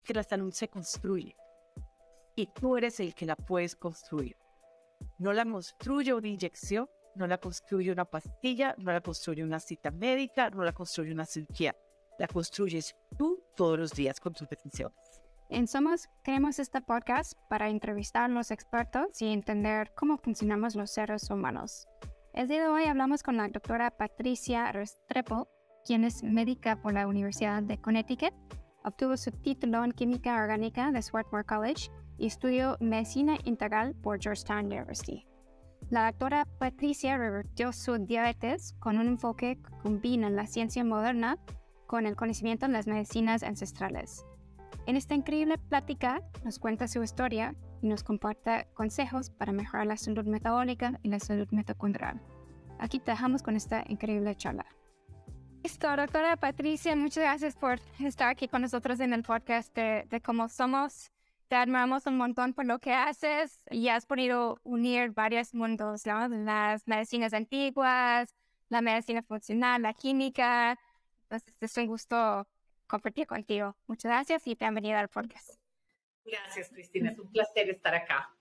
que la salud se construye y tú eres el que la puedes construir. No la construye una inyección, no la construye una pastilla, no la construye una cita médica, no la construye una cirugía. La construyes tú todos los días con tus decisiones. En Somos creamos este podcast para entrevistar a los expertos y entender cómo funcionamos los seres humanos. El día de hoy hablamos con la doctora Patricia Restrepo, quien es médica por la Universidad de Connecticut, obtuvo su título en Química Orgánica de Swarthmore College y estudió Medicina Integral por Georgetown University. La doctora Patricia revirtió su diabetes con un enfoque que combina la ciencia moderna con el conocimiento de las medicinas ancestrales. En esta increíble plática nos cuenta su historia y nos comparte consejos para mejorar la salud metabólica y la salud mitocondrial. Aquí te dejamos con esta increíble charla. Listo, doctora Patricia, muchas gracias por estar aquí con nosotros en el podcast de Cómo Somos. Te admiramos un montón por lo que haces y has podido unir varios mundos, ¿no? Las medicinas antiguas, la medicina funcional, la química. Entonces, es un gusto compartir contigo. Muchas gracias y bienvenida al podcast. Gracias, Cristina. Es un placer estar acá.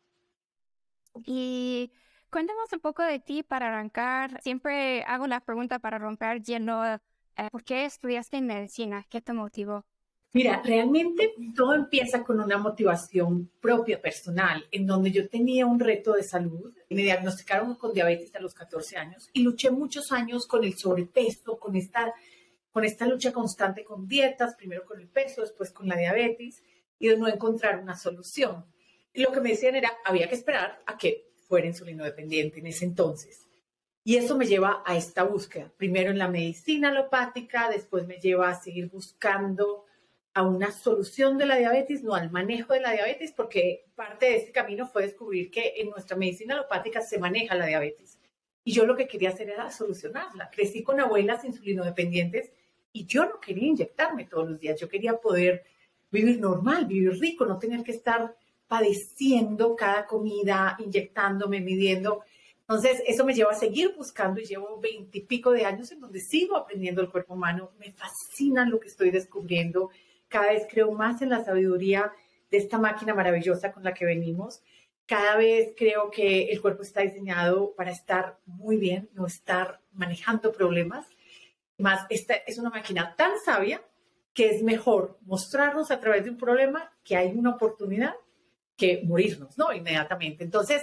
Y cuéntanos un poco de ti para arrancar. Siempre hago la pregunta para romper hielo. ¿Por qué estudiaste medicina? ¿Qué te motivó? Mira, realmente todo empieza con una motivación propia, personal, en donde yo tenía un reto de salud. Me diagnosticaron con diabetes a los 14 años y luché muchos años con el sobrepeso, con esta lucha constante con dietas, primero con el peso, después con la diabetes, y de no encontrar una solución. Y lo que me decían era, había que esperar a que fuera insulino dependiente en ese entonces. Y eso me lleva a esta búsqueda, primero en la medicina alopática, después me lleva a seguir buscando a una solución de la diabetes, no al manejo de la diabetes, porque parte de este camino fue descubrir que en nuestra medicina alopática se maneja la diabetes. Y yo lo que quería hacer era solucionarla. Crecí con abuelas insulinodependientes y yo no quería inyectarme todos los días. Yo quería poder vivir normal, vivir rico, no tener que estar padeciendo cada comida, inyectándome, midiendo. Entonces, eso me lleva a seguir buscando y llevo 20 y pico de años en donde sigo aprendiendo el cuerpo humano. Me fascina lo que estoy descubriendo. Cada vez creo más en la sabiduría de esta máquina maravillosa con la que venimos. Cada vez creo que el cuerpo está diseñado para estar muy bien, no estar manejando problemas. Más, esta es una máquina tan sabia que es mejor mostrarnos a través de un problema que hay una oportunidad que morirnos, ¿no? Inmediatamente. Entonces,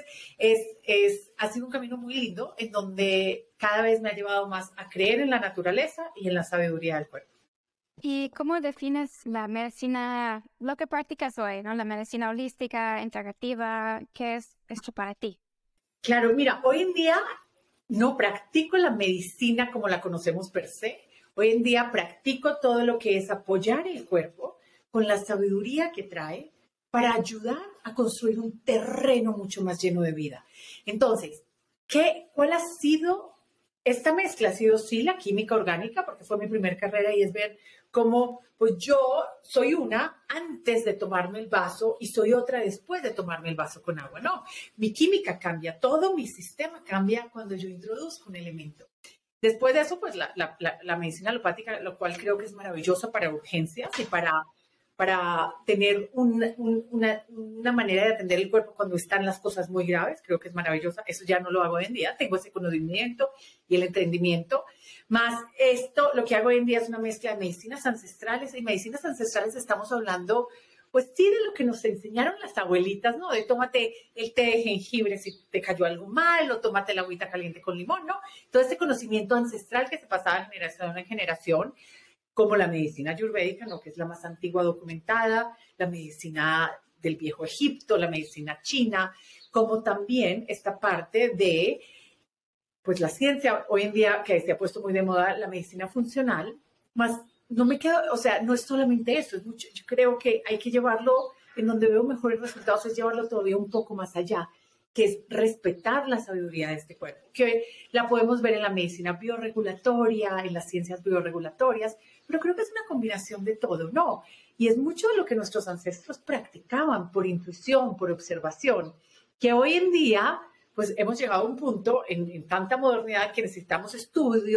ha sido un camino muy lindo en donde cada vez me ha llevado más a creer en la naturaleza y en la sabiduría del cuerpo. ¿Y cómo defines la medicina, lo que practicas hoy, ¿no? La medicina holística, integrativa, ¿qué es esto para ti? Claro, mira, hoy en día no practico la medicina como la conocemos per se. Hoy en día practico todo lo que es apoyar el cuerpo con la sabiduría que trae para ayudar a construir un terreno mucho más lleno de vida. Entonces, ¿cuál ha sido esta mezcla? Ha sido sí la química orgánica, porque fue mi primera carrera y es ver cómo pues yo soy una antes de tomarme el vaso y soy otra después de tomarme el vaso con agua. No, mi química cambia, todo mi sistema cambia cuando yo introduzco un elemento. Después de eso, pues la medicina alopática, lo cual creo que es maravillosa para urgencias y para tener una manera de atender el cuerpo cuando están las cosas muy graves. Creo que es maravillosa. Eso ya no lo hago hoy en día. Tengo ese conocimiento y el entendimiento. Más esto, lo que hago hoy en día es una mezcla de medicinas ancestrales. Y medicinas ancestrales estamos hablando, pues sí, de lo que nos enseñaron las abuelitas, ¿no? De tómate el té de jengibre si te cayó algo mal, o tómate la agüita caliente con limón, ¿no? Todo este conocimiento ancestral que se pasaba de generación en generación, como la medicina ayurvédica, ¿no? Que es la más antigua documentada, la medicina del viejo Egipto, la medicina china, como también esta parte de, pues la ciencia hoy en día que se ha puesto muy de moda, la medicina funcional, más no me quedo, o sea, no es solamente eso, es mucho, yo creo que hay que llevarlo, en donde veo mejores resultados, es llevarlo todavía un poco más allá, que es respetar la sabiduría de este cuerpo, que la podemos ver en la medicina bioregulatoria, en las ciencias bioregulatorias, pero creo que es una combinación de todo, ¿no? Y es mucho de lo que nuestros ancestros practicaban por intuición, por observación, que hoy en día, pues hemos llegado a un punto en tanta modernidad que necesitamos estudios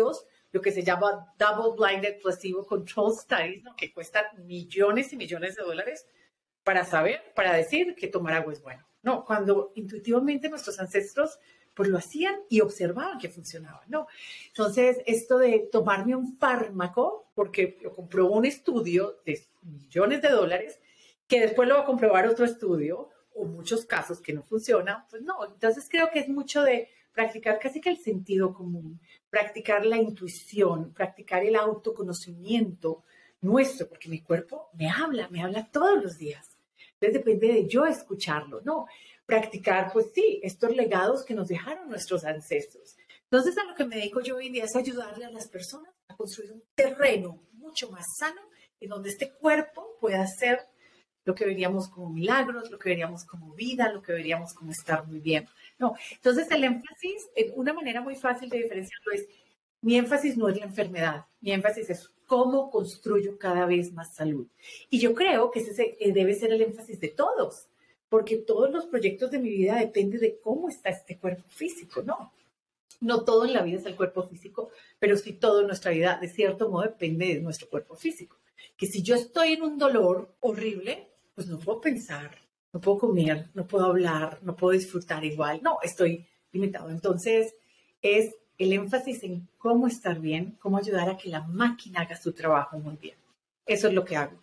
lo que se llama Double Blinded Placebo Control Studies, ¿no? Que cuestan millones y millones de dólares para saber, para decir que tomar agua es bueno. No, cuando intuitivamente nuestros ancestros pues lo hacían y observaban que funcionaba, ¿no? Entonces, esto de tomarme un fármaco, porque lo comprobó un estudio de millones de dólares, que después lo va a comprobar otro estudio, o muchos casos que no funciona, pues no. Entonces, creo que es mucho de practicar casi que el sentido común, practicar la intuición, practicar el autoconocimiento nuestro, porque mi cuerpo me habla todos los días. Entonces, depende de yo escucharlo, ¿no? Practicar, pues sí, estos legados que nos dejaron nuestros ancestros. Entonces, a lo que me dedico yo hoy en día es ayudarle a las personas a construir un terreno mucho más sano en donde este cuerpo pueda ser lo que veríamos como milagros, lo que veríamos como vida, lo que veríamos como estar muy bien. No, entonces el énfasis, una manera muy fácil de diferenciarlo es, mi énfasis no es la enfermedad, mi énfasis es cómo construyo cada vez más salud. Y yo creo que ese debe ser el énfasis de todos, porque todos los proyectos de mi vida dependen de cómo está este cuerpo físico, ¿no? No todo en la vida es el cuerpo físico, pero sí todo en nuestra vida, de cierto modo, depende de nuestro cuerpo físico. Que si yo estoy en un dolor horrible, pues no puedo pensar, no puedo comer, no puedo hablar, no puedo disfrutar igual. No, estoy limitado. Entonces, es el énfasis en cómo estar bien, cómo ayudar a que la máquina haga su trabajo muy bien. Eso es lo que hago.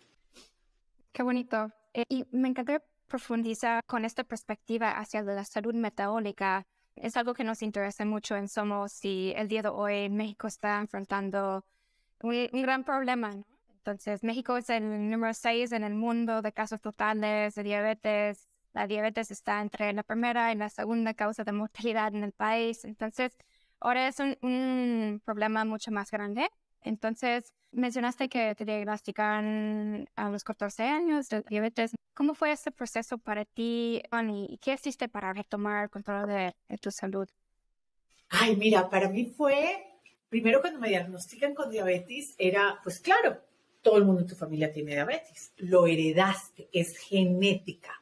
Qué bonito. Y me encanta profundizar con esta perspectiva hacia la salud metabólica. Es algo que nos interesa mucho en Somos y el día de hoy México está enfrentando un gran problema, ¿no? Entonces, México es el número 6 en el mundo de casos totales de diabetes. La diabetes está entre la primera y la segunda causa de mortalidad en el país. Entonces, ahora es un problema mucho más grande. Entonces, mencionaste que te diagnosticaron a los 14 años de diabetes. ¿Cómo fue ese proceso para ti, y qué hiciste para retomar el control de tu salud? Ay, mira, para mí fue, primero cuando me diagnostican con diabetes, era, pues claro, todo el mundo en tu familia tiene diabetes, lo heredaste, es genética.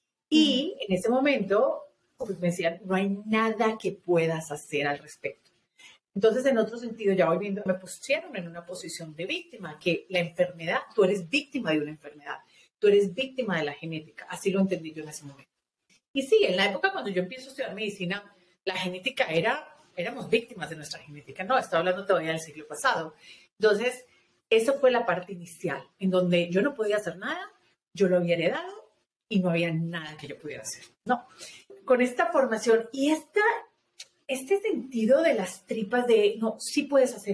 Y en ese momento, pues me decían, no hay nada que puedas hacer al respecto. Entonces, en otro sentido, ya hoy viendo, me pusieron en una posición de víctima, que la enfermedad, tú eres víctima de una enfermedad, tú eres víctima de la genética, así lo entendí yo en ese momento. Y sí, en la época cuando yo empiezo a estudiar medicina, la genética éramos víctimas de nuestra genética, no, estoy hablando todavía del siglo pasado. Entonces, eso fue la parte inicial, en donde yo no podía hacer nada, yo lo había heredado y no había nada que yo pudiera hacer. No, con esta formación y este sentido de las tripas de, no, sí puedes hacer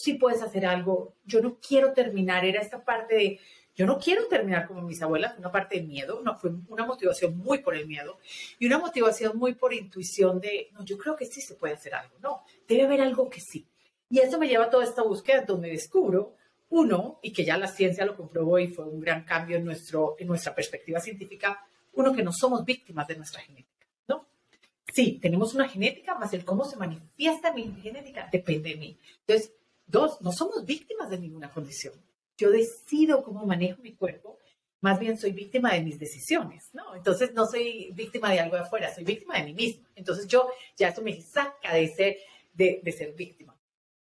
algo, yo no quiero terminar, era esta parte de, yo no quiero terminar como mis abuelas, una parte de miedo, no, fue una motivación muy por el miedo y una motivación muy por intuición de, no, yo creo que sí se puede hacer algo, no, debe haber algo que sí. Y eso me lleva a toda esta búsqueda donde descubro, uno, y que ya la ciencia lo comprobó y fue un gran cambio en nuestra perspectiva científica, uno, que no somos víctimas de nuestra genética, ¿no? Sí, tenemos una genética, más el cómo se manifiesta mi genética depende de mí. Entonces, dos, no somos víctimas de ninguna condición. Yo decido cómo manejo mi cuerpo, más bien soy víctima de mis decisiones, ¿no? Entonces, no soy víctima de algo de afuera, soy víctima de mí misma. Entonces, ya eso me saca de ser víctima.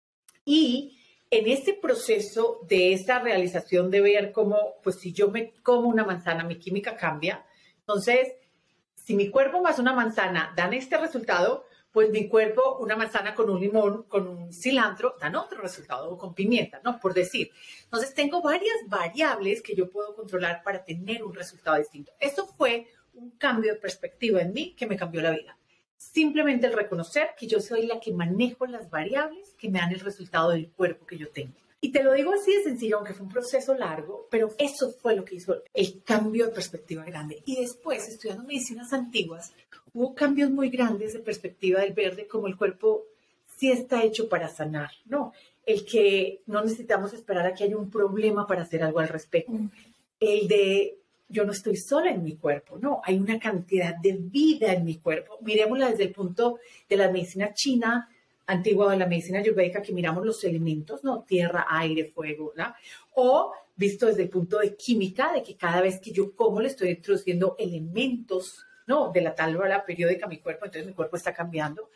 Y en ese proceso de esa realización de ver cómo, pues si yo me como una manzana, mi química cambia. Entonces, si mi cuerpo más una manzana dan este resultado, pues mi cuerpo, una manzana con un limón, con un cilantro, dan otro resultado, o con pimienta, ¿no? Por decir. Entonces, tengo varias variables que yo puedo controlar para tener un resultado distinto. Eso fue un cambio de perspectiva en mí que me cambió la vida. Simplemente el reconocer que yo soy la que manejo las variables que me dan el resultado del cuerpo que yo tengo. Y te lo digo así de sencillo, aunque fue un proceso largo, pero eso fue lo que hizo el cambio de perspectiva grande. Y después, estudiando medicinas antiguas, hubo cambios muy grandes de perspectiva del ver de cómo el cuerpo sí está hecho para sanar, ¿no? El que no necesitamos esperar a que haya un problema para hacer algo al respecto. El de yo no estoy sola en mi cuerpo, no, hay una cantidad de vida en mi cuerpo. Miremosla desde el punto de la medicina china antigua o de la medicina ayurvédica, que miramos los elementos, ¿no? Tierra, aire, fuego, ¿no? O visto desde el punto de química, de que cada vez que yo como le estoy introduciendo elementos, ¿no? De la tabla periódica a mi cuerpo, entonces mi cuerpo está cambiando.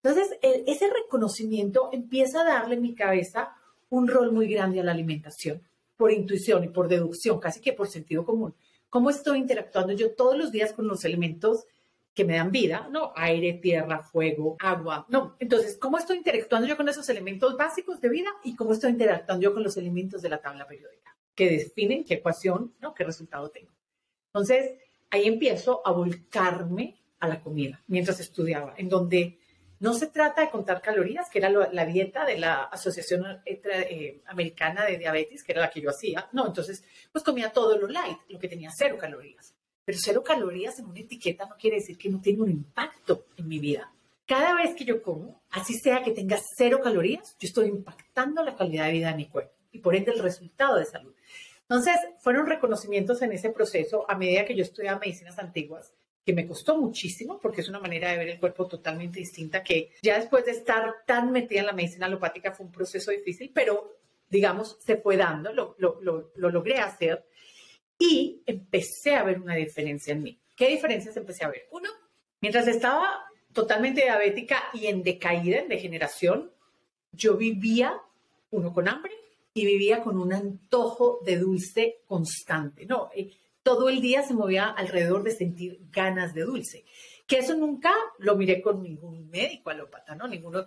Entonces, ese reconocimiento empieza a darle en mi cabeza un rol muy grande a la alimentación, por intuición y por deducción, casi que por sentido común. ¿Cómo estoy interactuando yo todos los días con los elementos que me dan vida? No, aire, tierra, fuego, agua. No, entonces, ¿cómo estoy interactuando yo con esos elementos básicos de vida y cómo estoy interactuando yo con los elementos de la tabla periódica que definen qué ecuación, ¿no? qué resultado tengo? Entonces, ahí empiezo a volcarme a la comida mientras estudiaba, en donde no se trata de contar calorías, que era la dieta de la Asociación Americana de Diabetes, que era la que yo hacía. No, entonces, pues comía todo lo light, lo que tenía 0 calorías. Pero 0 calorías en una etiqueta no quiere decir que no tenga un impacto en mi vida. Cada vez que yo como, así sea que tenga 0 calorías, yo estoy impactando la calidad de vida de mi cuerpo y por ende el resultado de salud. Entonces, fueron reconocimientos en ese proceso a medida que yo estudiaba medicinas antiguas, que me costó muchísimo porque es una manera de ver el cuerpo totalmente distinta, que ya después de estar tan metida en la medicina alopática fue un proceso difícil, pero digamos, se fue dando, lo logré hacer y empecé a ver una diferencia en mí. ¿Qué diferencias empecé a ver? Uno, mientras estaba totalmente diabética y en decaída, en degeneración, yo vivía, uno, con hambre y vivía con un antojo de dulce constante, ¿no? Todo el día se movía alrededor de sentir ganas de dulce. Que eso nunca lo miré con ningún médico alópata, ¿no? Ninguno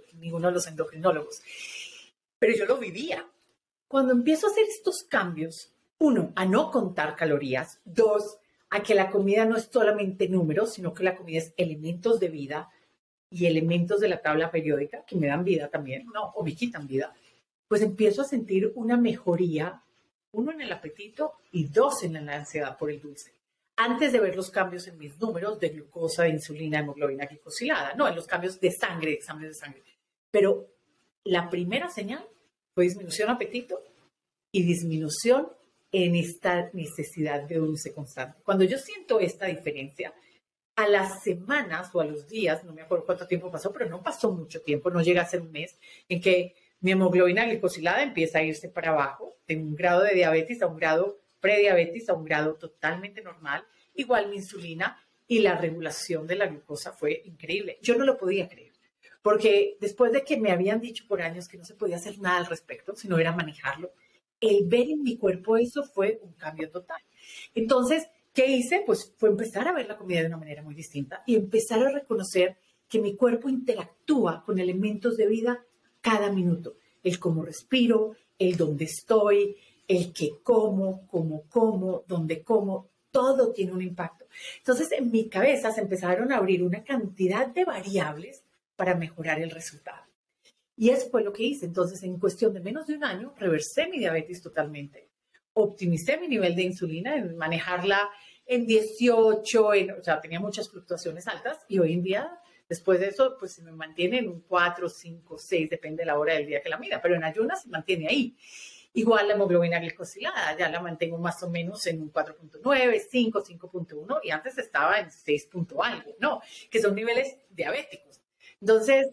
de los endocrinólogos. Pero yo lo vivía. Cuando empiezo a hacer estos cambios, uno, a no contar calorías. Dos, a que la comida no es solamente números, sino que la comida es elementos de vida y elementos de la tabla periódica que me dan vida también, ¿no? O me quitan vida. Pues empiezo a sentir una mejoría, uno, en el apetito y dos, en la ansiedad por el dulce. Antes de ver los cambios en mis números de glucosa, de insulina, hemoglobina glicosilada, no, en los cambios de sangre, exámenes de sangre. Pero la primera señal fue disminución de apetito y disminución en esta necesidad de dulce constante. Cuando yo siento esta diferencia, a las semanas o a los días, no me acuerdo cuánto tiempo pasó, pero no pasó mucho tiempo, no llega a ser un mes, en que mi hemoglobina glicosilada empieza a irse para abajo, de un grado de diabetes a un grado prediabetes, a un grado totalmente normal, igual mi insulina, y la regulación de la glucosa fue increíble. Yo no lo podía creer, porque después de que me habían dicho por años que no se podía hacer nada al respecto, sino era manejarlo, el ver en mi cuerpo eso fue un cambio total. Entonces, ¿qué hice? Pues fue empezar a ver la comida de una manera muy distinta y empezar a reconocer que mi cuerpo interactúa con elementos de vida cada minuto. El cómo respiro, el dónde estoy, el qué como, cómo como, dónde como, todo tiene un impacto. Entonces, en mi cabeza se empezaron a abrir una cantidad de variables para mejorar el resultado. Y eso fue lo que hice. Entonces, en cuestión de menos de un año, reversé mi diabetes totalmente. Optimicé mi nivel de insulina, en manejarla en 18, o sea, tenía muchas fluctuaciones altas y hoy en día, después de eso, pues se me mantiene en un 4, 5, 6, depende de la hora del día que la mida, pero en ayunas se mantiene ahí. Igual la hemoglobina glicosilada, ya la mantengo más o menos en un 4.9, 5, 5.1 y antes estaba en 6 algo, ¿no? Que son niveles diabéticos. Entonces,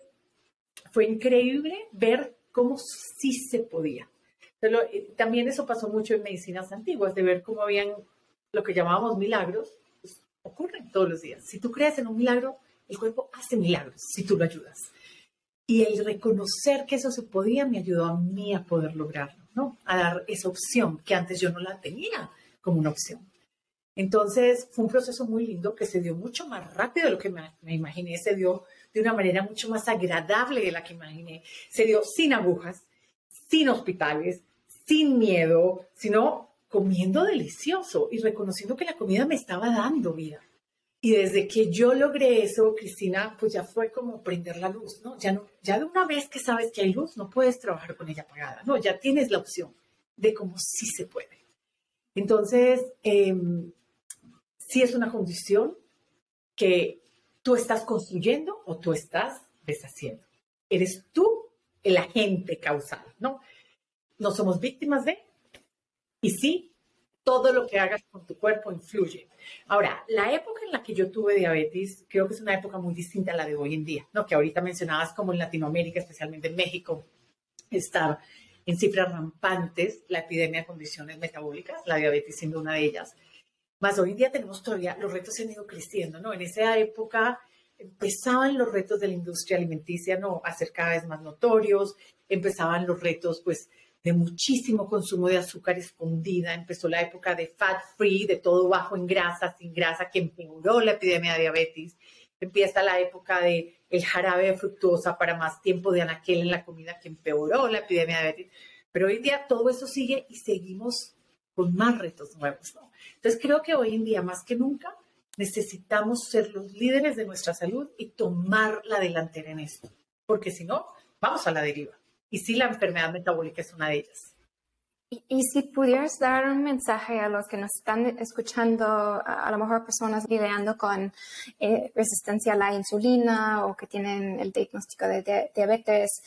fue increíble ver cómo sí se podía. Pero también eso pasó mucho en medicinas antiguas, de ver cómo habían lo que llamábamos milagros, pues, ocurren todos los días. Si tú crees en un milagro, el cuerpo hace milagros si tú lo ayudas. Y el reconocer que eso se podía me ayudó a mí a poder lograrlo, ¿no? A dar esa opción que antes yo no la tenía como una opción. Entonces fue un proceso muy lindo que se dio mucho más rápido de lo que me imaginé, se dio de una manera mucho más agradable de la que imaginé, se dio sin agujas, sin hospitales, sin miedo, sino comiendo delicioso y reconociendo que la comida me estaba dando vida. Y desde que yo logré eso, Cristina, pues ya fue como prender la luz, ¿no? Ya de una vez que sabes que hay luz, no puedes trabajar con ella apagada, ¿no? Ya tienes la opción de cómo sí se puede. Entonces, sí es una condición que tú estás construyendo o tú estás deshaciendo. Eres tú el agente causal, ¿no? No somos víctimas de, y sí, todo lo que hagas con tu cuerpo influye. Ahora, la época en la que yo tuve diabetes, creo que es una época muy distinta a la de hoy en día, ¿no? Que ahorita mencionabas como en Latinoamérica, especialmente en México, está en cifras rampantes la epidemia de condiciones metabólicas, la diabetes siendo una de ellas. Más hoy en día tenemos todavía, los retos se han ido creciendo, ¿no? En esa época empezaban los retos de la industria alimenticia, ¿no?, a ser cada vez más notorios, empezaban los retos, pues, de muchísimo consumo de azúcar escondida, empezó la época de fat free, de todo bajo en grasa, sin grasa, que empeoró la epidemia de diabetes. Empieza la época de el jarabe de fructosa para más tiempo de anaquel en la comida, que empeoró la epidemia de diabetes. Pero hoy en día todo eso sigue y seguimos con más retos nuevos, ¿no? Entonces creo que hoy en día más que nunca necesitamos ser los líderes de nuestra salud y tomar la delantera en esto, porque si no, vamos a la deriva. Y sí, la enfermedad metabólica es una de ellas. Y si pudieras dar un mensaje a los que nos están escuchando, a lo mejor personas lidiando con resistencia a la insulina o que tienen el diagnóstico de diabetes,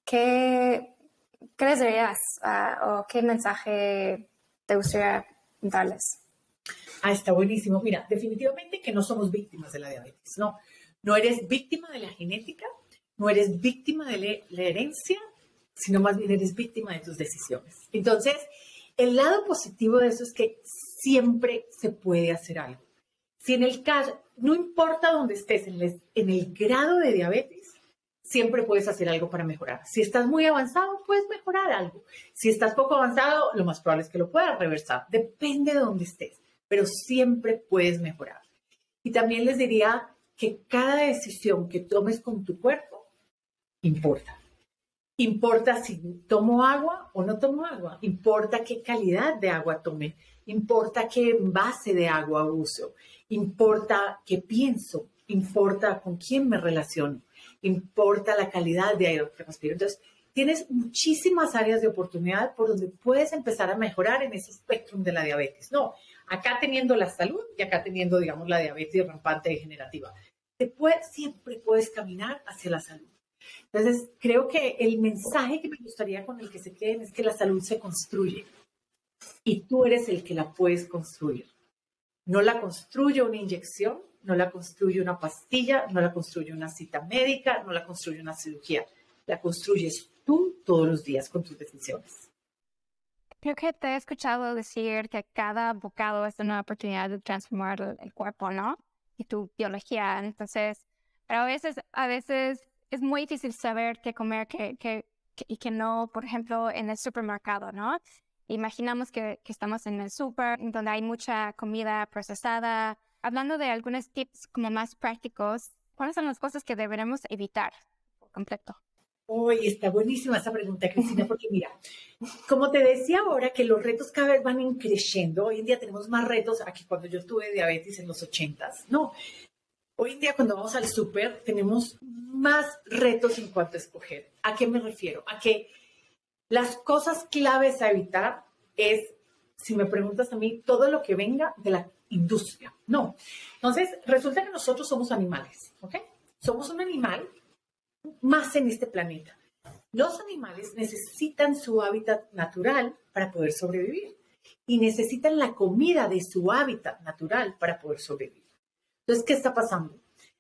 ¿qué les dirías o qué mensaje te gustaría darles? Está buenísimo. Mira, definitivamente que no somos víctimas de la diabetes, no. No eres víctima de la genética, no eres víctima de la herencia, sino más bien eres víctima de tus decisiones. Entonces, el lado positivo de eso es que siempre se puede hacer algo. Si en el caso, no importa dónde estés, en el grado de diabetes, siempre puedes hacer algo para mejorar. Si estás muy avanzado, puedes mejorar algo. Si estás poco avanzado, lo más probable es que lo puedas reversar. Depende de dónde estés, pero siempre puedes mejorar. Y también les diría que cada decisión que tomes con tu cuerpo importa. Importa si tomo agua o no tomo agua. Importa qué calidad de agua tome. Importa qué envase de agua uso. Importa qué pienso. Importa con quién me relaciono. Importa la calidad de aire que respiro. Entonces, tienes muchísimas áreas de oportunidad por donde puedes empezar a mejorar en ese espectro de la diabetes. No, acá teniendo la salud y acá teniendo, digamos, la diabetes rampante degenerativa. Siempre puedes caminar hacia la salud. Entonces, creo que el mensaje que me gustaría con el que se queden es que la salud se construye y tú eres el que la puedes construir. No la construye una inyección, no la construye una pastilla, no la construye una cita médica, no la construye una cirugía. La construyes tú todos los días con tus decisiones. Creo que te he escuchado decir que cada bocado es una oportunidad de transformar el cuerpo, ¿no? Y tu biología. Entonces, pero a veces es muy difícil saber qué comer y qué no, por ejemplo, en el supermercado, ¿no? Imaginamos que estamos en el súper, donde hay mucha comida procesada. Hablando de algunos tips como más prácticos, ¿cuáles son las cosas que deberemos evitar por completo? Uy, está buenísima esa pregunta, Cristina, porque mira, como te decía ahora que los retos cada vez van creciendo, hoy en día tenemos más retos a que cuando yo tuve diabetes en los 80s, no. Hoy en día cuando vamos al súper tenemos más retos en cuanto a escoger. ¿A qué me refiero? A que las cosas claves a evitar es, si me preguntas a mí, todo lo que venga de la industria. No. Entonces, resulta que nosotros somos animales, ¿ok? Somos un animal más en este planeta. Los animales necesitan su hábitat natural para poder sobrevivir y necesitan la comida de su hábitat natural para poder sobrevivir. Entonces, ¿qué está pasando?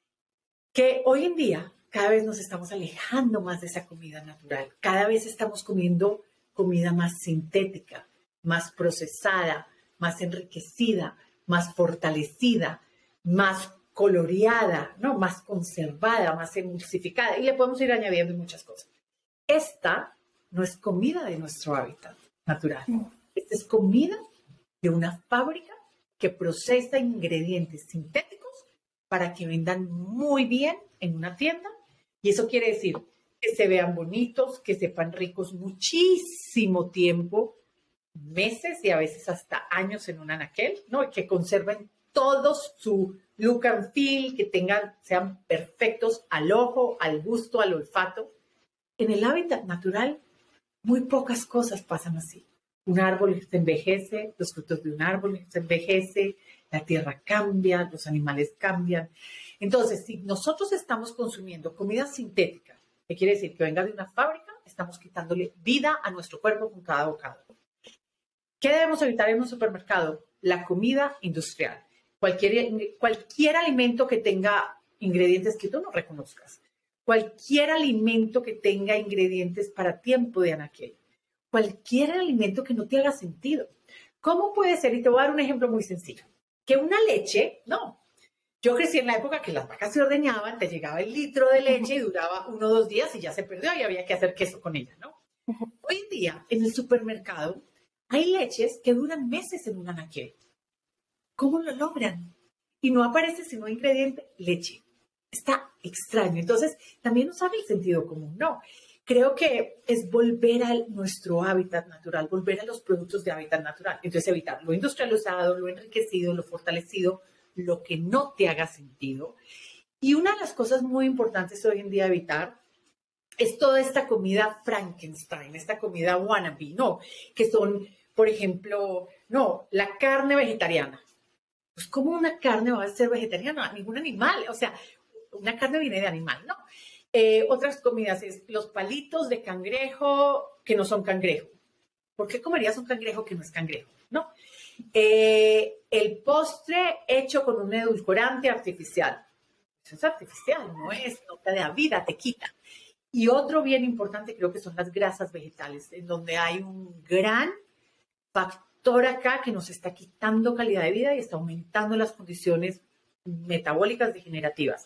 Que hoy en día cada vez nos estamos alejando más de esa comida natural. Cada vez estamos comiendo comida más sintética, más procesada, más enriquecida, más fortalecida, más coloreada, ¿no? Más conservada, más emulsificada. Y le podemos ir añadiendo muchas cosas. Esta no es comida de nuestro hábitat natural. Esta es comida de una fábrica que procesa ingredientes sintéticos para que vendan muy bien en una tienda. Y eso quiere decir que se vean bonitos, que sepan ricos muchísimo tiempo, meses y a veces hasta años en un anaquel, ¿no? Y que conserven todos su look and feel, que sean perfectos al ojo, al gusto, al olfato. En el hábitat natural, muy pocas cosas pasan así. Un árbol se envejece, los frutos de un árbol se envejece, la tierra cambia, los animales cambian. Entonces, si nosotros estamos consumiendo comida sintética, que quiere decir que venga de una fábrica, estamos quitándole vida a nuestro cuerpo con cada bocado. ¿Qué debemos evitar en un supermercado? La comida industrial. Cualquier alimento que tenga ingredientes que tú no reconozcas. Cualquier alimento que tenga ingredientes para tiempo de anaquel. Cualquier alimento que no te haga sentido. ¿Cómo puede ser? Y te voy a dar un ejemplo muy sencillo. Que una leche, no. Yo crecí en la época que las vacas se ordeñaban, te llegaba el litro de leche y duraba 1 o 2 días y ya se perdió y había que hacer queso con ella, ¿no? Hoy en día, en el supermercado, hay leches que duran meses en un anaquel. ¿Cómo lo logran? Y no aparece sino ingrediente leche. Está extraño. Entonces, también usar el sentido común, ¿no? Creo que es volver a nuestro hábitat natural, volver a los productos de hábitat natural. Entonces, evitar lo industrializado, lo enriquecido, lo fortalecido, lo que no te haga sentido. Y una de las cosas muy importantes hoy en día evitar es toda esta comida Frankenstein, esta comida wannabe, ¿no? Que son, por ejemplo, no, la carne vegetariana. Pues, ¿cómo una carne va a ser vegetariana? Ningún animal, o sea, una carne viene de animal, ¿no? Otras comidas es los palitos de cangrejo que no son cangrejo. ¿Por qué comerías un cangrejo que no es cangrejo? ¿No? El postre hecho con un edulcorante artificial. Eso es artificial, no te da vida, te quita. Y otro bien importante creo que son las grasas vegetales, en donde hay un gran factor acá que nos está quitando calidad de vida y está aumentando las condiciones metabólicas degenerativas.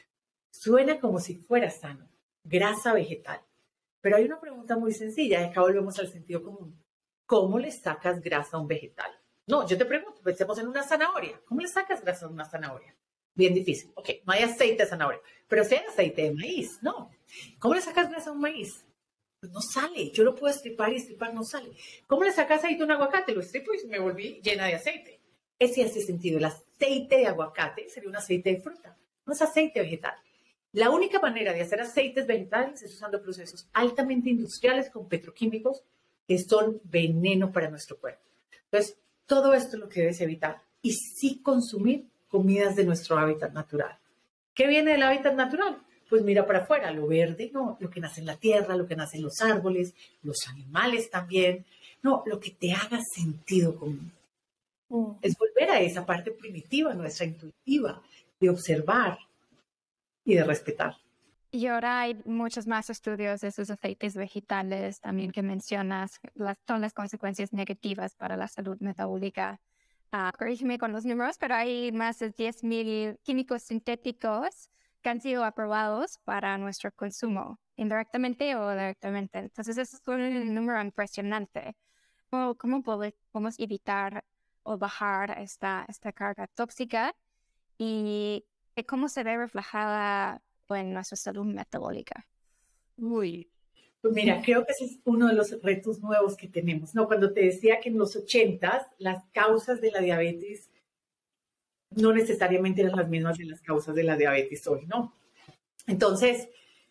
Suena como si fuera sano, grasa vegetal. Pero hay una pregunta muy sencilla y acá volvemos al sentido común. ¿Cómo le sacas grasa a un vegetal? No, yo te pregunto, pensemos en una zanahoria. ¿Cómo le sacas grasa a una zanahoria? Bien difícil. Ok, no hay aceite de zanahoria, pero sí hay aceite de maíz. No. ¿Cómo le sacas grasa a un maíz? Pues no sale. Yo lo puedo estripar y estripar no sale. ¿Cómo le sacas aceite a un aguacate? Lo estripo y me volví llena de aceite. Ese hace sentido. El aceite de aguacate sería un aceite de fruta, no es aceite vegetal. La única manera de hacer aceites vegetales es usando procesos altamente industriales con petroquímicos que son veneno para nuestro cuerpo. Entonces, todo esto es lo que debes evitar y sí consumir comidas de nuestro hábitat natural. ¿Qué viene del hábitat natural? Pues mira para afuera, lo verde, no, lo que nace en la tierra, lo que nace en los árboles, los animales también, no, lo que te haga sentido común. Es volver a esa parte primitiva, nuestra intuitiva, de observar y de respetar. Y ahora hay muchos más estudios de esos aceites vegetales también que mencionas, todas las consecuencias negativas para la salud metabólica. Corrígeme con los números, pero hay más de 10,000 químicos sintéticos que han sido aprobados para nuestro consumo, indirectamente o directamente. Entonces, eso es un número impresionante. ¿Cómo podemos evitar o bajar esta carga tóxica y cómo se ve reflejada en nuestra salud metabólica? Pues mira, creo que ese es uno de los retos nuevos que tenemos, ¿no? Cuando te decía que en los 80s las causas de la diabetes no necesariamente eran las mismas de las causas de la diabetes hoy, ¿no? Entonces,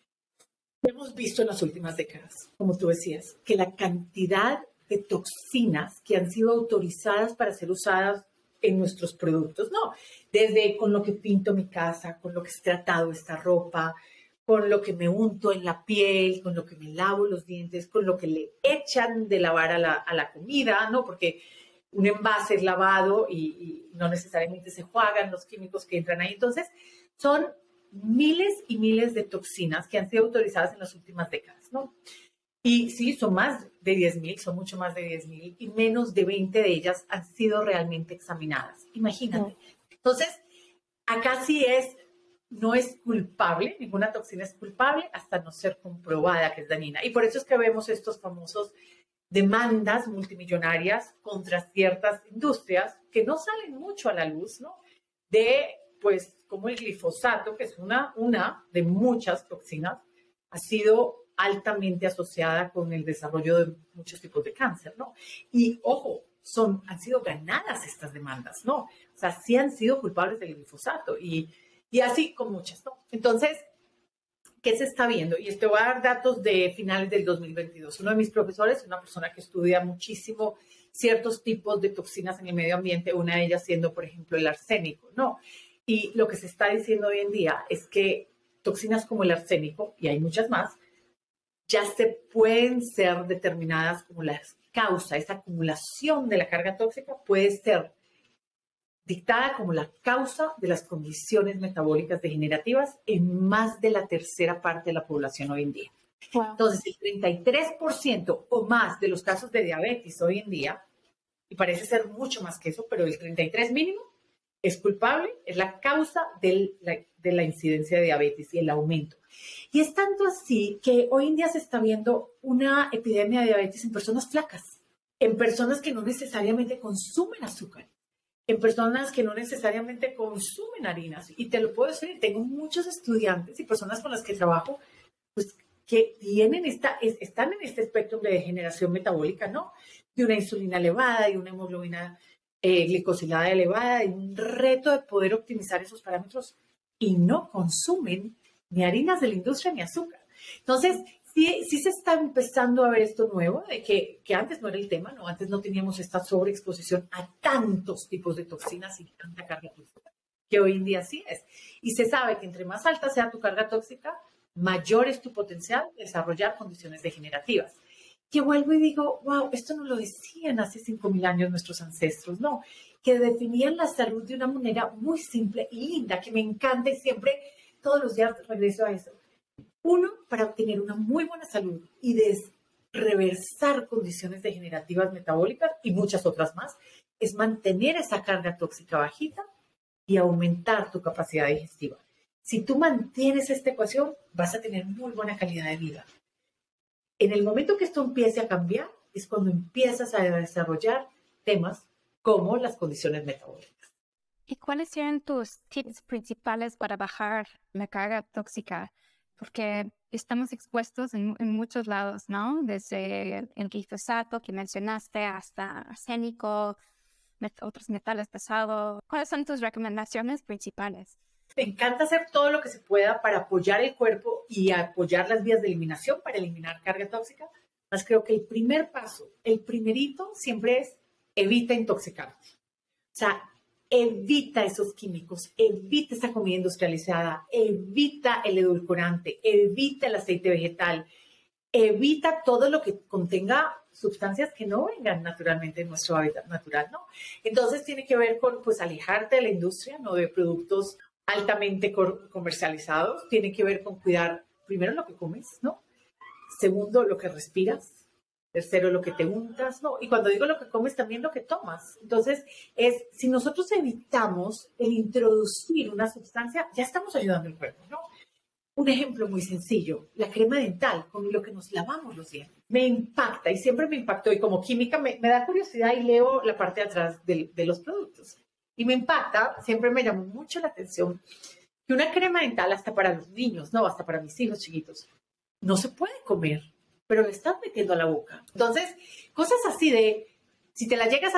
hemos visto en las últimas décadas, como tú decías, que la cantidad de toxinas que han sido autorizadas para ser usadas en nuestros productos, no, desde con lo que pinto mi casa, con lo que he tratado esta ropa, con lo que me unto en la piel, con lo que me lavo los dientes, con lo que le echan de lavar a la comida, ¿no? Porque un envase es lavado y no necesariamente se enjuagan los químicos que entran ahí. Entonces, son miles y miles de toxinas que han sido autorizadas en las últimas décadas, ¿no? Y sí, son más de 10,000, son mucho más de 10,000 y menos de 20 de ellas han sido realmente examinadas. Imagínate. Entonces, acá sí no es culpable, ninguna toxina es culpable hasta no ser comprobada que es dañina. Y por eso es que vemos estos famosos demandas multimillonarias contra ciertas industrias que no salen mucho a la luz, ¿no? Pues, como el glifosato, que es una de muchas toxinas, ha sido altamente asociada con el desarrollo de muchos tipos de cáncer, ¿no? Y, ojo, han sido ganadas estas demandas, ¿no? O sea, sí han sido culpables del glifosato y así con muchas, ¿no? Entonces, ¿qué se está viendo? Y te voy a dar datos de finales del 2022. Uno de mis profesores es una persona que estudia muchísimo ciertos tipos de toxinas en el medio ambiente, una de ellas siendo, por ejemplo, el arsénico, ¿no? Y lo que se está diciendo hoy en día es que toxinas como el arsénico, y hay muchas más, ya se pueden ser determinadas como la causa, esa acumulación de la carga tóxica puede ser dictada como la causa de las condiciones metabólicas degenerativas en más de la tercera parte de la población hoy en día. Wow. Entonces, el 33% o más de los casos de diabetes hoy en día, y parece ser mucho más que eso, pero el 33 mínimo, es culpable, es la causa de la incidencia de diabetes y el aumento. Y es tanto así que hoy en día se está viendo una epidemia de diabetes en personas flacas, en personas que no necesariamente consumen azúcar, en personas que no necesariamente consumen harinas. Y te lo puedo decir, tengo muchos estudiantes y personas con las que trabajo, pues que están en este espectro de degeneración metabólica, ¿no? De una insulina elevada y una hemoglobina glicosilada elevada, y un reto de poder optimizar esos parámetros y no consumen ni harinas de la industria ni azúcar. Entonces, sí se está empezando a ver esto nuevo, de que antes no era el tema, ¿no? Antes no teníamos esta sobreexposición a tantos tipos de toxinas y tanta carga tóxica, que hoy en día sí es. Y se sabe que entre más alta sea tu carga tóxica, mayor es tu potencial de desarrollar condiciones degenerativas. Que vuelvo y digo, wow, esto no lo decían hace 5.000 años nuestros ancestros, no, que definían la salud de una manera muy simple y linda, que me encanta y siempre, todos los días regreso a eso. Uno, para obtener una muy buena salud y reversar condiciones degenerativas metabólicas y muchas otras más, es mantener esa carga tóxica bajita y aumentar tu capacidad digestiva. Si tú mantienes esta ecuación, vas a tener muy buena calidad de vida. En el momento que esto empiece a cambiar, es cuando empiezas a desarrollar temas como las condiciones metabólicas. ¿Y cuáles serían tus tips principales para bajar la carga tóxica? Porque estamos expuestos en muchos lados, ¿no? Desde el glifosato que mencionaste hasta arsénico, otros metales pesados. ¿Cuáles son tus recomendaciones principales? Me encanta hacer todo lo que se pueda para apoyar el cuerpo y apoyar las vías de eliminación para eliminar carga tóxica. Más creo que el primer paso, el primerito, siempre es evita intoxicarte. O sea, evita esos químicos, evita esa comida industrializada, evita el edulcorante, evita el aceite vegetal, evita todo lo que contenga sustancias que no vengan naturalmente en nuestro hábitat natural, ¿no? Entonces tiene que ver con, pues, alejarte de la industria, no de productos altamente comercializados, tiene que ver con cuidar primero lo que comes, ¿no? Segundo, lo que respiras. Tercero, lo que te untas, ¿no? Y cuando digo lo que comes, también lo que tomas. Entonces, si nosotros evitamos el introducir una sustancia, ya estamos ayudando al cuerpo, ¿no? Un ejemplo muy sencillo, la crema dental, con lo que nos lavamos los dientes. Me impacta y siempre me impactó, y como química me da curiosidad y leo la parte de atrás de los productos. Y me impacta, siempre me llamó mucho la atención que una crema dental, hasta para los niños, no, hasta para mis hijos chiquitos, no se puede comer, pero le estás metiendo a la boca. Entonces, cosas así de, si te la llegas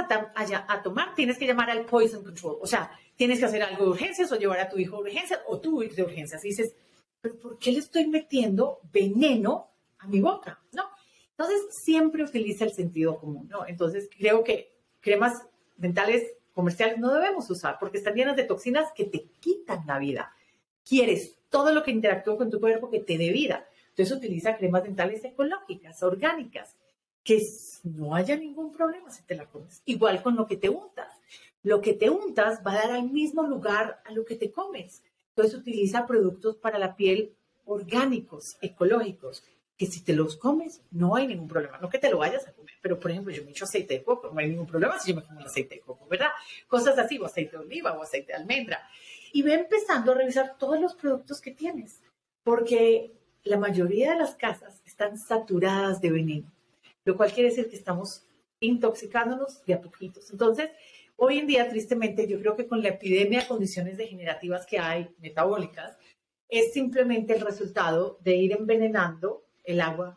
a tomar, tienes que llamar al poison control. O sea, tienes que hacer algo de urgencias o llevar a tu hijo de urgencias o tú ir de urgencias. Y dices, pero ¿por qué le estoy metiendo veneno a mi boca? ¿No? Entonces, siempre utiliza el sentido común, ¿no? Entonces, creo que cremas dentales comerciales no debemos usar porque están llenas de toxinas que te quitan la vida. Quieres todo lo que interactúa con tu cuerpo que te dé vida. Entonces utiliza cremas dentales ecológicas, orgánicas, que no haya ningún problema si te la comes. Igual con lo que te untas. Lo que te untas va a dar al mismo lugar a lo que te comes. Entonces utiliza productos para la piel orgánicos, ecológicos, que si te los comes no hay ningún problema. No que te lo vayas a comer, pero por ejemplo yo me echo aceite de coco, no hay ningún problema si yo me como el aceite de coco, ¿verdad? Cosas así, o aceite de oliva o aceite de almendra. Y ve empezando a revisar todos los productos que tienes, porque la mayoría de las casas están saturadas de veneno, lo cual quiere decir que estamos intoxicándonos de a poquitos. Entonces, hoy en día, tristemente, yo creo que con la epidemia de condiciones degenerativas que hay, metabólicas, es simplemente el resultado de ir envenenando el agua,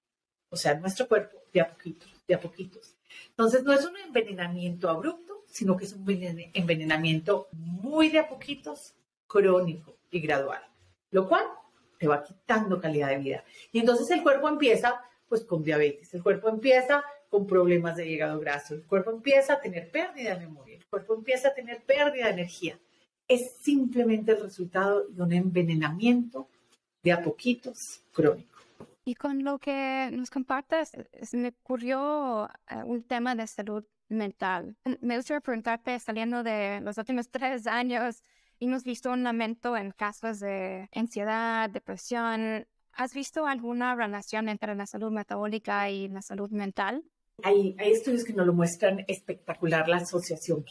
o sea, nuestro cuerpo, de a poquitos, de a poquitos. Entonces, no es un envenenamiento abrupto, sino que es un envenenamiento muy de a poquitos, crónico y gradual, lo cual te va quitando calidad de vida. Y entonces el cuerpo empieza, pues, con diabetes, el cuerpo empieza con problemas de hígado graso, el cuerpo empieza a tener pérdida de memoria, el cuerpo empieza a tener pérdida de energía. Es simplemente el resultado de un envenenamiento de a poquitos crónico. Y con lo que nos compartes, se me ocurrió un tema de salud mental. Me gustaría preguntarte, saliendo de los últimos 3 años, hemos visto un aumento en casos de ansiedad, depresión. ¿Has visto alguna relación entre la salud metabólica y la salud mental? Hay estudios que nos lo muestran espectacular la asociación que hay.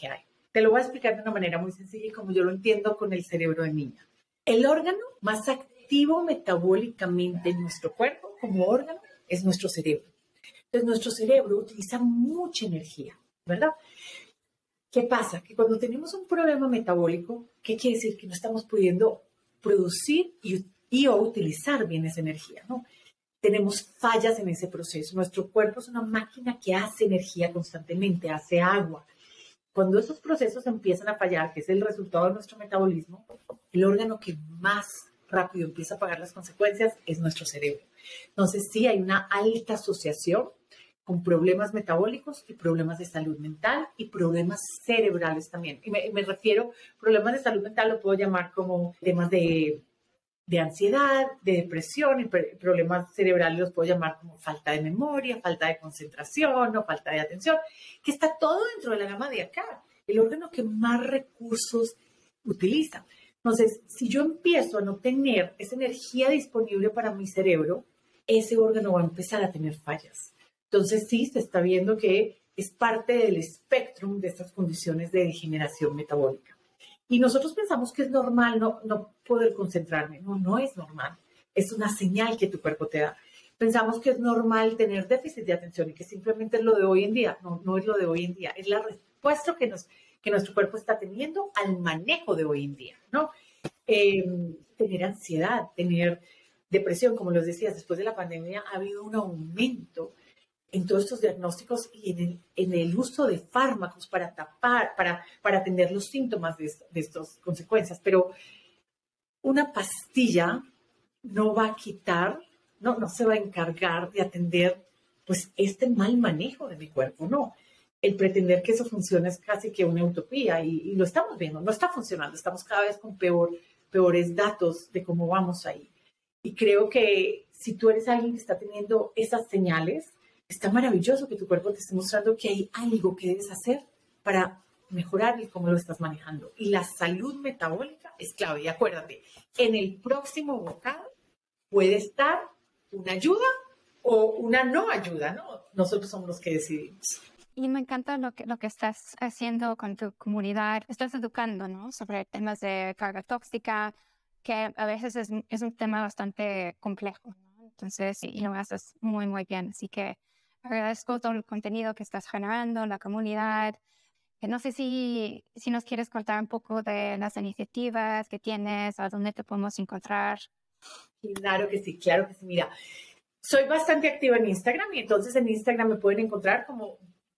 Te lo voy a explicar de una manera muy sencilla y como yo lo entiendo con el cerebro de niña. El órgano más activo metabólicamente en nuestro cuerpo como órgano es nuestro cerebro. Entonces, nuestro cerebro utiliza mucha energía, ¿verdad? ¿Qué pasa? Que cuando tenemos un problema metabólico, ¿qué quiere decir? Que no estamos pudiendo producir y o utilizar bien esa energía, ¿no? Tenemos fallas en ese proceso. Nuestro cuerpo es una máquina que hace energía constantemente, hace agua. Cuando esos procesos empiezan a fallar, que es el resultado de nuestro metabolismo, el órgano que más rápido empieza a pagar las consecuencias es nuestro cerebro. Entonces, sí, hay una alta asociación con problemas metabólicos y problemas de salud mental y problemas cerebrales también. Y me refiero, problemas de salud mental lo puedo llamar como temas de ansiedad, de depresión, y problemas cerebrales los puedo llamar como falta de memoria, falta de concentración o falta de atención, que está todo dentro de la gama de acá, el órgano que más recursos utiliza. Entonces, si yo empiezo a no tener esa energía disponible para mi cerebro, ese órgano va a empezar a tener fallas. Entonces, sí, se está viendo que es parte del espectro de estas condiciones de degeneración metabólica. Y nosotros pensamos que es normal no poder concentrarme. No, no es normal. Es una señal que tu cuerpo te da. Pensamos que es normal tener déficit de atención y que simplemente es lo de hoy en día. No, no es lo de hoy en día. Es la respuesta que nuestro cuerpo está teniendo al manejo de hoy en día, ¿no? Tener ansiedad, tener depresión, como les decía, después de la pandemia ha habido un aumento en todos estos diagnósticos y en el uso de fármacos para tapar, para atender los síntomas de estas consecuencias. Pero una pastilla no va a quitar, no se va a encargar de atender pues este mal manejo de mi cuerpo, no. El pretender que eso funcione es casi que una utopía y lo estamos viendo, no está funcionando, estamos cada vez con peores datos de cómo vamos ahí. Y creo que si tú eres alguien que está teniendo esas señales, está maravilloso que tu cuerpo te esté mostrando que hay algo que debes hacer para mejorar el cómo lo estás manejando. Y la salud metabólica es clave. Y acuérdate, en el próximo bocado puede estar una ayuda o una no ayuda, ¿no? Nosotros somos los que decidimos. Y me encanta lo que estás haciendo con tu comunidad. Estás educando, ¿no? Sobre temas de carga tóxica, que a veces es un tema bastante complejo, ¿no? Entonces, y lo haces muy, muy bien. Así que agradezco todo el contenido que estás generando, la comunidad. No sé si nos quieres contar un poco de las iniciativas que tienes, a dónde te podemos encontrar. Claro que sí, claro que sí. Mira, soy bastante activa en Instagram y entonces en Instagram me pueden encontrar como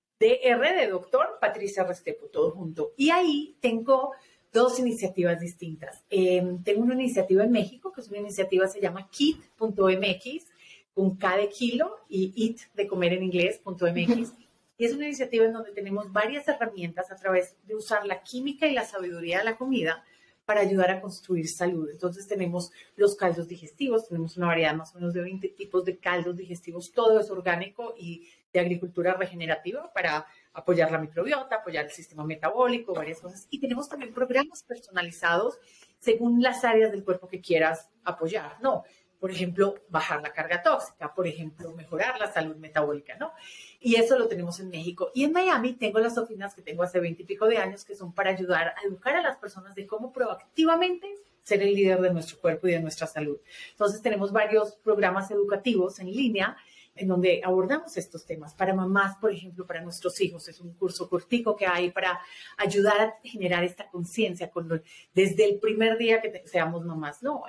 DR de doctor Patricia Restrepo, todo junto. Y ahí tengo dos iniciativas distintas. Tengo una iniciativa en México, que es una iniciativa, se llama KIT.mx, con K de kilo y eat de comer en inglés.mx. Y es una iniciativa en donde tenemos varias herramientas a través de usar la química y la sabiduría de la comida para ayudar a construir salud. Entonces tenemos los caldos digestivos, tenemos una variedad más o menos de 20 tipos de caldos digestivos, todo es orgánico y de agricultura regenerativa para apoyar la microbiota, apoyar el sistema metabólico, varias cosas. Y tenemos también programas personalizados según las áreas del cuerpo que quieras apoyar, ¿no? Por ejemplo, bajar la carga tóxica, por ejemplo, mejorar la salud metabólica, ¿no? Y eso lo tenemos en México. Y en Miami tengo las oficinas que tengo hace 20 y pico de años, que son para ayudar a educar a las personas de cómo proactivamente ser el líder de nuestro cuerpo y de nuestra salud. Entonces tenemos varios programas educativos en línea en donde abordamos estos temas. Para mamás, por ejemplo, para nuestros hijos, es un curso cortico que hay para ayudar a generar esta conciencia desde el primer día que seamos mamás, ¿no?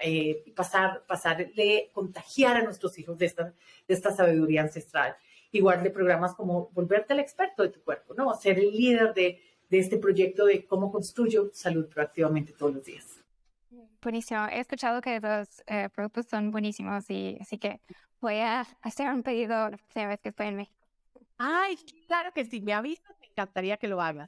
Pasarle, contagiar a nuestros hijos de esta sabiduría ancestral. Igual de programas como volverte el experto de tu cuerpo, ¿no? Ser el líder de este proyecto de cómo construyo salud proactivamente todos los días. Buenísimo. He escuchado que los productos son buenísimos y así que voy a hacer un pedido la próxima vez que estoy en México. Ay, claro que sí, me avisas, me encantaría que lo hagas.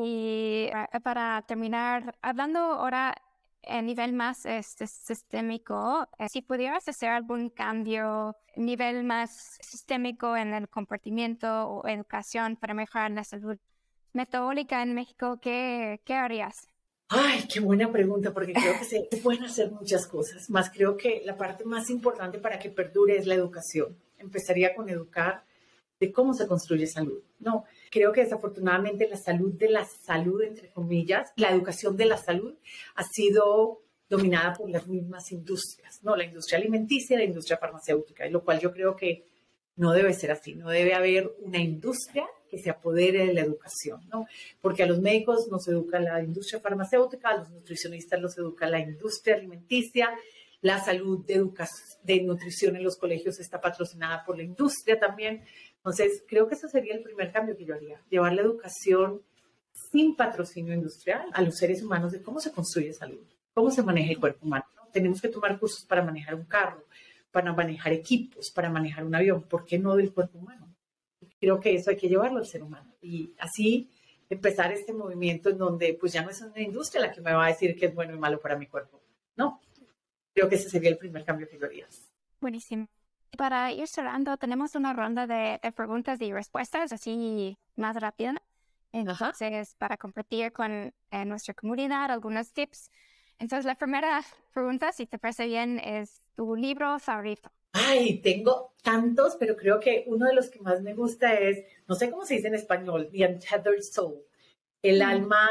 Y para terminar, hablando ahora a nivel más sistémico, si pudieras hacer algún cambio a nivel más sistémico en el comportamiento o educación para mejorar la salud metabólica en México, ¿qué harías? Ay, qué buena pregunta, porque creo que se pueden hacer muchas cosas, más creo que la parte más importante para que perdure es la educación. Empezaría con educar de cómo se construye salud, ¿no? Creo que desafortunadamente la salud, entre comillas, la educación de la salud ha sido dominada por las mismas industrias, ¿no? La industria alimenticia y la industria farmacéutica, lo cual yo creo que no debe ser así, no debe haber una industria que se apodere de la educación, ¿no? Porque a los médicos nos educa la industria farmacéutica, a los nutricionistas los educa la industria alimenticia, la salud de nutrición en los colegios está patrocinada por la industria también. Entonces, creo que ese sería el primer cambio que yo haría, llevar la educación sin patrocinio industrial a los seres humanos de cómo se construye salud, cómo se maneja el cuerpo humano, ¿no? Tenemos que tomar cursos para manejar un carro, para manejar equipos, para manejar un avión. ¿Por qué no del cuerpo humano? Creo que eso hay que llevarlo al ser humano. Y así empezar este movimiento en donde pues ya no es una industria la que me va a decir qué es bueno y malo para mi cuerpo. No, creo que ese sería el primer cambio que yo haría. Buenísimo. Para ir cerrando, tenemos una ronda de preguntas y respuestas, así más rápida. Entonces, para compartir con nuestra comunidad algunos tips. Entonces, la primera pregunta, si te parece bien, es tu libro favorito. Ay, tengo tantos, pero creo que uno de los que más me gusta es, no sé cómo se dice en español, The Untethered Soul. El alma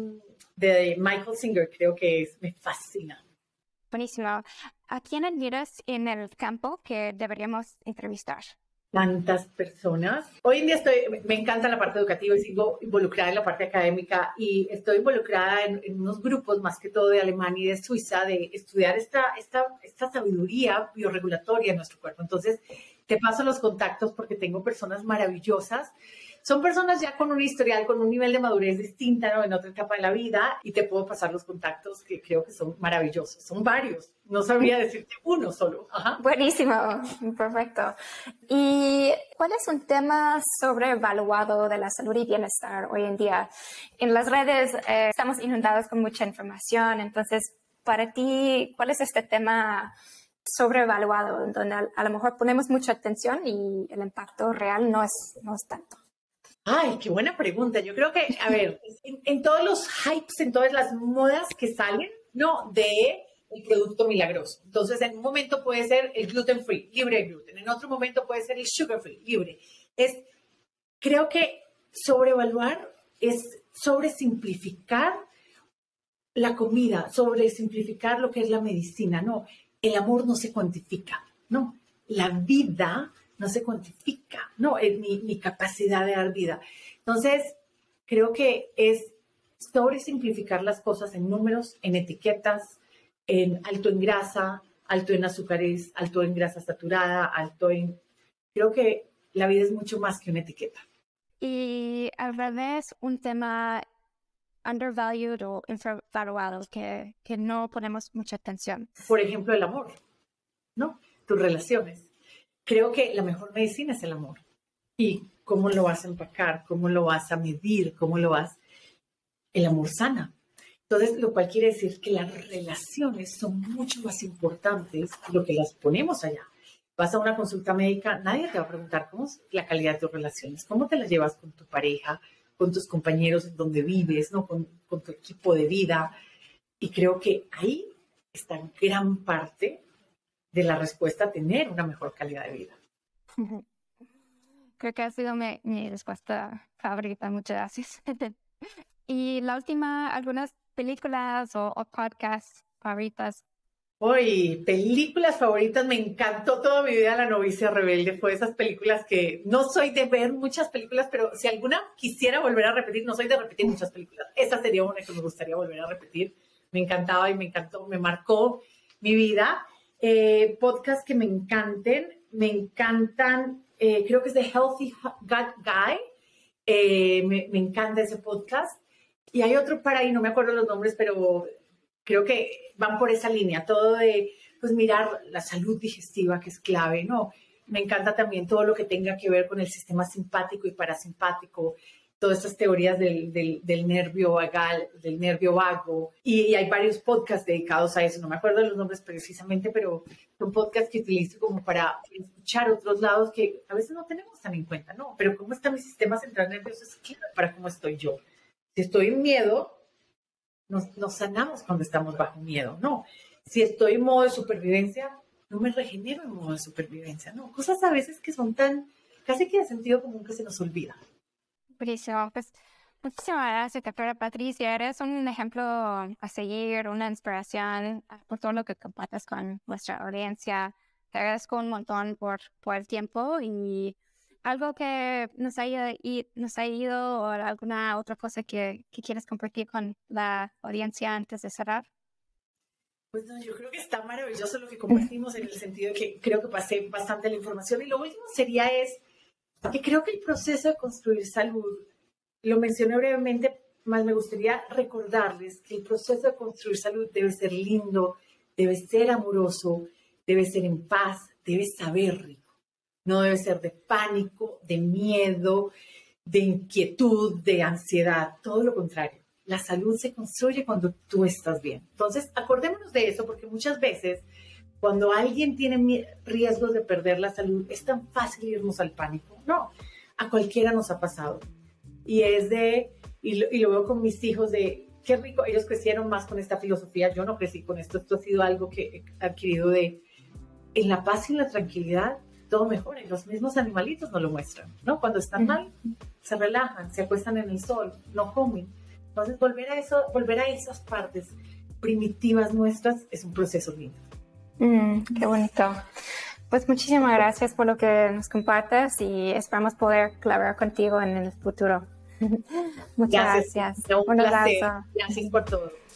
de Michael Singer, creo que me fascina. Buenísimo. ¿A quién admiras en el campo que deberíamos entrevistar? Tantas personas. Hoy en día me encanta la parte educativa y sigo involucrada en la parte académica y estoy involucrada en unos grupos, más que todo de Alemania y de Suiza, de estudiar esta sabiduría biorregulatoria en nuestro cuerpo. Entonces, te paso los contactos porque tengo personas maravillosas. Son personas ya con un historial, con un nivel de madurez distinta, ¿no? En otra etapa de la vida, y te puedo pasar los contactos que creo que son maravillosos. Son varios. No sabría decirte uno solo. Ajá. Buenísimo, perfecto. ¿Y cuál es un tema sobrevaluado de la salud y bienestar hoy en día? En las redes estamos inundados con mucha información, entonces, para ti, ¿cuál es este tema sobrevaluado, donde a lo mejor ponemos mucha atención y el impacto real no es tanto? Ay, qué buena pregunta. Yo creo que, a ver, en todos los hypes, en todas las modas que salen, ¿no? De el producto milagroso. Entonces, en un momento puede ser el gluten free, libre de gluten. En otro momento puede ser el sugar free, libre. Creo que sobrevaluar es sobresimplificar la comida, sobresimplificar lo que es la medicina. No, el amor no se cuantifica, no. La vida no se cuantifica, no, es mi capacidad de dar vida. Entonces, creo que es sobresimplificar las cosas en números, en etiquetas, en alto en grasa, alto en azúcares, alto en grasa saturada, Creo que la vida es mucho más que una etiqueta. Y al revés, un tema undervalued o infravalorado que no ponemos mucha atención. Por ejemplo, el amor, ¿no? Tus relaciones. Creo que la mejor medicina es el amor. ¿Y cómo lo vas a empacar? ¿Cómo lo vas a medir? El amor sana. Entonces, lo cual quiere decir que las relaciones son mucho más importantes de lo que las ponemos allá. Vas a una consulta médica, nadie te va a preguntar cómo es la calidad de tus relaciones, cómo te las llevas con tu pareja, con tus compañeros en donde vives, ¿no? Con tu equipo de vida. Y creo que ahí está gran parte de la respuesta a tener una mejor calidad de vida. Creo que ha sido mi respuesta favorita. Muchas gracias. Y la última, algunas películas o podcasts favoritas. Uy, películas favoritas, me encantó toda mi vida La novicia rebelde. Fue esas películas que no soy de ver muchas películas, pero si alguna quisiera volver a repetir, no soy de repetir muchas películas. Esa sería una que me gustaría volver a repetir. Me encantaba y me encantó, me marcó mi vida. Podcasts que me encantan, creo que es The Healthy Gut Guy, me encanta ese podcast. Y hay otro para ahí, no me acuerdo los nombres, pero creo que van por esa línea, todo de pues mirar la salud digestiva, que es clave, ¿no? Me encanta también todo lo que tenga que ver con el sistema simpático y parasimpático, todas estas teorías del nervio vagal, del nervio vago, y hay varios podcasts dedicados a eso, no me acuerdo de los nombres precisamente, pero son podcasts que utilizo como para escuchar otros lados que a veces no tenemos tan en cuenta, ¿no? Pero cómo está mi sistema central nervioso es clave para cómo estoy yo. Si estoy en miedo, nos sanamos cuando estamos bajo miedo, ¿no? Si estoy en modo de supervivencia, no me regenero en modo de supervivencia, ¿no? Cosas a veces que son tan, casi que de sentido común que se nos olvida. Buenísimo. Pues muchísimas gracias, doctora Patricia. Eres un ejemplo a seguir, una inspiración por todo lo que compartes con nuestra audiencia. Te agradezco un montón por el tiempo y algo que nos ha ido o alguna otra cosa que quieres compartir con la audiencia antes de cerrar. Pues no, yo creo que está maravilloso lo que compartimos en el sentido de que creo que pasé bastante la información. Y lo último sería que creo que el proceso de construir salud, lo mencioné brevemente, más me gustaría recordarles que el proceso de construir salud debe ser lindo, debe ser amoroso, debe ser en paz, debe saber rico. No debe ser de pánico, de miedo, de inquietud, de ansiedad, todo lo contrario. La salud se construye cuando tú estás bien. Entonces, acordémonos de eso porque muchas veces cuando alguien tiene riesgos de perder la salud, es tan fácil irnos al pánico. No, a cualquiera nos ha pasado. Y lo veo con mis hijos de, qué rico, ellos crecieron más con esta filosofía, yo no crecí con esto ha sido algo que he adquirido en la paz y en la tranquilidad, todo mejora. Y los mismos animalitos nos lo muestran, ¿no? Cuando están mal, se relajan, se acuestan en el sol, no comen. Entonces, volver a esas partes primitivas nuestras es un proceso lindo. Qué bonito. Pues muchísimas gracias por lo que nos compartes y esperamos poder colaborar contigo en el futuro. Muchas gracias. Un placer. Gracias por todo.